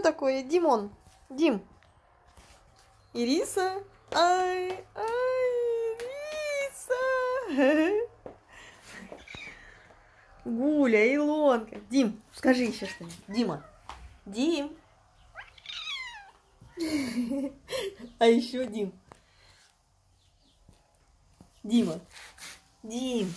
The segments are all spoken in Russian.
такое? Димон. Дим. Ириса. Ай, Ириса. Гуля, Илонка. Дим, скажи еще что-нибудь. Дима. Дим. А еще Дим. Дима. Дим.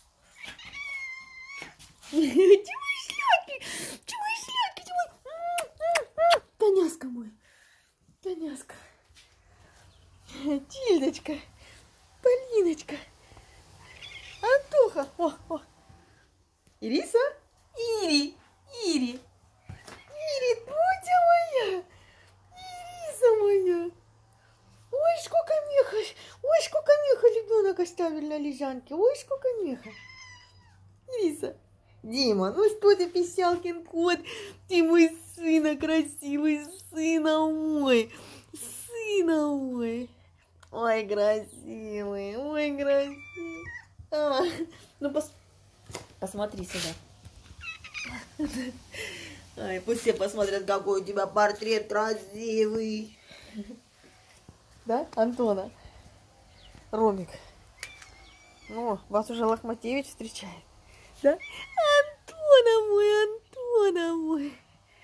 Дима шляпки. Дима шляпки. Дима. Коняска мой. Коняска. Тильдочка. Полиночка. Антоха. О. Ириса? Ири. Ири. Ири, Дудя моя. Ириса моя. Ой, сколько меха. Ой, сколько меха ребенок оставили на лежанке. Ой, сколько меха. Ириса. Дима, ну что ты, писялкин кот? Ты мой сына красивый, сына мой. Сына мой. Ой, красивый, ой, красивый. Ну, посмотри сюда. Ай, пусть все посмотрят, какой у тебя портрет красивый. Да, Антона? Ромик. Ну, вас уже Лохматевич встречает. Да? Антона мой, Антона мой.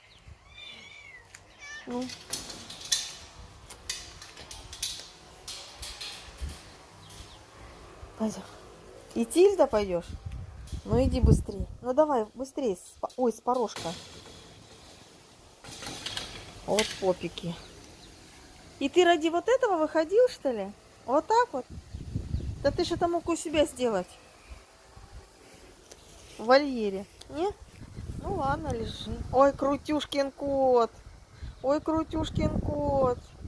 Ну. Пойдем. И Тильда пойдешь? Ну иди быстрее. Ну давай, быстрее. Ой, с порожка. Вот попики. И ты ради вот этого выходил, что ли? Вот так вот? Да ты что-то мог у себя сделать. В вольере. Не? Ну ладно, лежи. Ой, Крутюшкин кот. Ой, Крутюшкин кот.